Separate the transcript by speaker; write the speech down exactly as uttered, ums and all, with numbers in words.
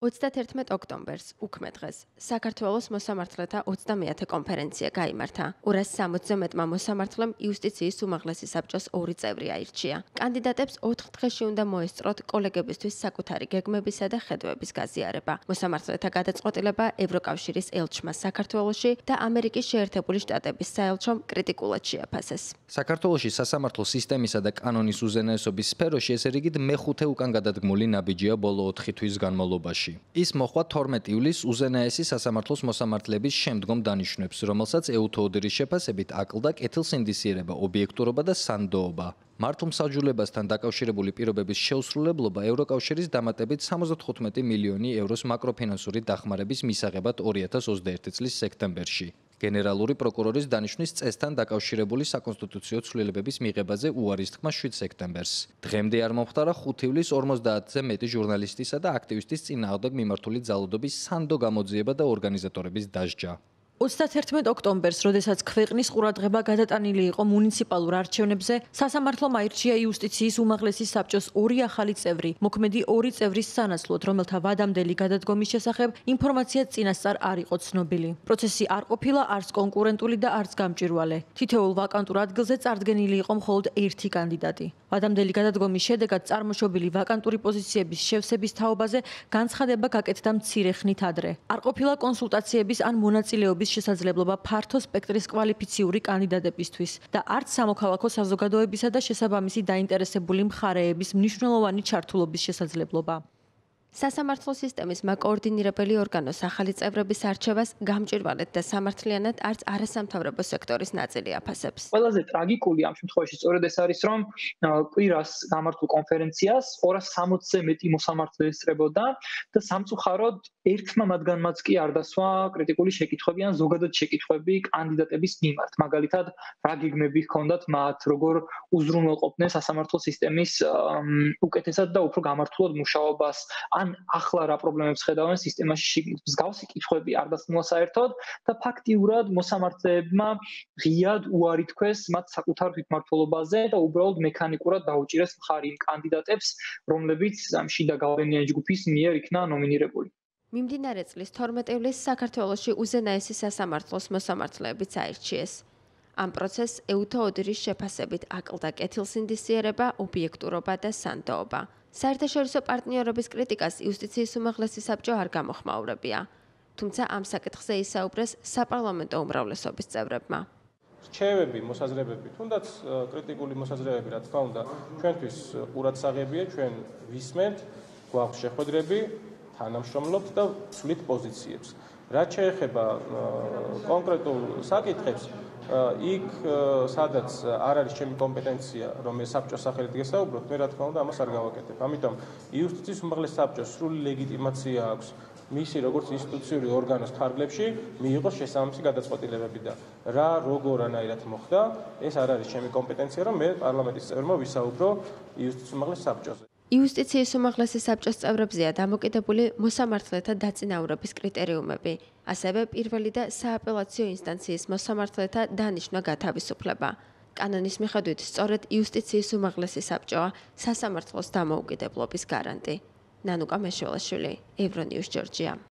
Speaker 1: ოცდაათერთმეტ ოქტომბერს, უქმე დღეს, საქართველოს მოსამართლეთა ოცდამეათე კონფერენცია გაიმართა. ორას სამოცზე მეტმა მოსამართლემ იუსტიციის უმაღლესი საბჭოს ორი წევრი აირჩია. კანდიდატებს ოთხ დღეში უნდა მოესწროთ კოლეგებისთვის საკუთარი გეგმებისა და ხედვების გაზიარება. მოსამართლეთა გადაწყვეტილება ევროკავშირის ელჩმა საქართველოში და ამერიკის შეერთებული შტატების საელჩომ კრიტიკულად შეაფასეს.
Speaker 2: საქართველოში სასამართლო სისტემისა და კანონის უზენაესობის სფეროში ესე რიგით მეხუთე უკან გადადგმული ნაბიჯია ბოლო ოთხი თვის განმავლობაში. ის მოხდა თორმეტ ივლისს უზენაესი სასამართლოს მოსამართლეების შემდგომ დანიშვნებს, რომელსაც ეუთოოდირის შეფასებით აკლდა კეთილსინდისიერება, ობიექტურობა და სანდოობა. მართლმსაჯულებასთან დაკავშირებული პირობების შეუსრულებლობა ევროკავშირის დამატებით სამოცდათხუთმეტი მილიონი ევროს მაკროფინანსური დახმარების მისაღებად ორი ათას ოცდაერთი წლის სექტემბერში. გენერალური პროკურორის დანიშვნის წესთან დაკავშირებული საკონსტიტუციო ცვლილებების მიღებაზე უარის თქმა შვიდ სექტემბერს. დღემდე არ მომხდარა ხუთი ივლისს ორმოცდაათზე მეტი ჟურნალისტისა და აქტივისტის წინააღმდეგ მიმართული ძალადობის სანდო გამოძიება და ორგანიზატორების დასჯა.
Speaker 3: ოცდაათერთმეტ ოქტომბერს, როდესაც ქვეყნის ყურადღება გადატანილი იყო მუნიციპალურ არჩევნებზე, სასამართლომ აირჩია იუსტიციის უმაღლესი საბჭოს ორი ახალი წევრი, მოქმედი ორი წევრის სანაცვლოდ, რომელთა ვადამდელი გადადგომის შესახებ ინფორმაცია წინასწარ არ იყო ცნობილი. პროცესი არ ყოფილა არც კონკურენტული და არც გამჭვირვალე. თითოეულ ვაკანტურ ადგილზე წარდგენილი იყო მხოლოდ ერთი კანდიდატი. ვადამდელი გადადგომის შედეგად წარმოშობილი ვაკანტური პოზიციების შევსების თაობაზე განცხადება გაკეთდა მცირე ხნით ადრე. არ ყოფილა კონსულტაციების ან მონაწილეობის შესაძლებლობა ფართო სპექტრის კვალიფიციური კანდიდატებისთვის და არც სამოქალაქო საზოგადოებისა და შესაბამისი დაინტერესებული მხარეების მნიშვნელოვანი ჩართულობის შესაძლებლობა.
Speaker 1: სასამართლო სისტემის მაკოორდინირებელი ორგანოს ახალი წევრების არჩევას გამჭვირვალედ და სამართლიანად არც არასამთავრობო სექტორის ნაწილი აფასებს.
Speaker 4: ყველაზე ტრაგიკული ამ შემთხვევაში სწორედ ეს არის, რომ კვირას გამართულ კონფერენციას ორას სამოცზე მეტი მოსამართლე ესწრებოდა და სამწუხაროდ ერთმა მათგანმაც კი არ დასვა კრიტიკული შეკითხვები ან ზოგადად შეკითხვები კანდიდატების მიმართ. მაგალითად, რა გეგმები ჰქონდათ მათ, როგორ უზრუნველყოფდნენ სასამართლო სისტემის უკეთესად და უფრო გამართულად მუშაობას, ან ახლა რა პრობლემებს ხედავენ სისტემაში შიგნით. მსგავსი კითხვები არ დასმულა საერთოდ და ფაქტიურად მოსამართლეებმა ღიად უარი თქვეს მათ საკუთარ თვითმმართველობაზე და უბრალოდ მექანიკურად დაუჭირეს მხარი იმ კანდიდატებს, რომლებიც ამ შიდა გავლენიანი ჯგუფის მიერ იქნა ნომინირებული.
Speaker 1: მიმდინარე წლის თორმეტ ივლისს საქართველოში უზენაესი სასამართლოს მოსამართლეებიც აირჩიეს. ამ პროცესს ეუთოოდირის შეფასებით აკლდა კეთილსინდისიერება, ობიექტურობა და სანდოობა. საერთაშორისო პარტნიორობის კრიტიკას იუსტიციის უმაღლესი საბჭო არ გამოხმაურებია, თუმცა ამ საკითხზე ისაუბრეს საპარლამენტო უმრავლესობის წევრებმა.
Speaker 5: რჩევები, მოსაზრებები, თუნდაც კრიტიკული მოსაზრებები, რა თქმა უნდა, ჩვენთვის ყურადსაღებია, ჩვენ ვისმენთ, გვაქვს შეხვედრები, თანამშრომლობთ და ვცვლით პოზიციებს. რაც შეეხება კონკრეტულ საკითხებს, იქ სადაც არ არის ჩემი კომპეტენცია, რომ ეს საბჭოს სახელით გესაუბროთ, მე რა თქმა უნდა ამას არ გავაკეთებ. ამიტომ იუსტიციის უმაღლეს საბჭოს სრული ლეგიტიმაცია აქვს მისი როგორც ინსტიტუციური ორგანოს ფარგლებში მიიღოს შესაბამისი გადაწყვეტილებები და რა როგორანაირად მოხდა, ეს არ არის ჩემი კომპეტენცია, რომ მე პარლამენტის წევრმა ვისაუბრო იუსტიციის უმაღლეს საბჭოზე.
Speaker 1: იუსტიციის უმაღლესი საბჭოს წევრებზეა დამოკიდებული მოსამართლეთა დაწინაურების კრიტერიუმები, ასევე პირველი და სააპელაციო ინსტანციის მოსამართლეთა დანიშვნა გათავისუფლება. კანონის მიხედვით სწორედ იუსტიციის უმაღლესი საბჭოა სასამართლოს დამოუკიდებლობის გარანტი. ნანუკა მეშველაშვილი, ევრონიუს, ჯორჯია.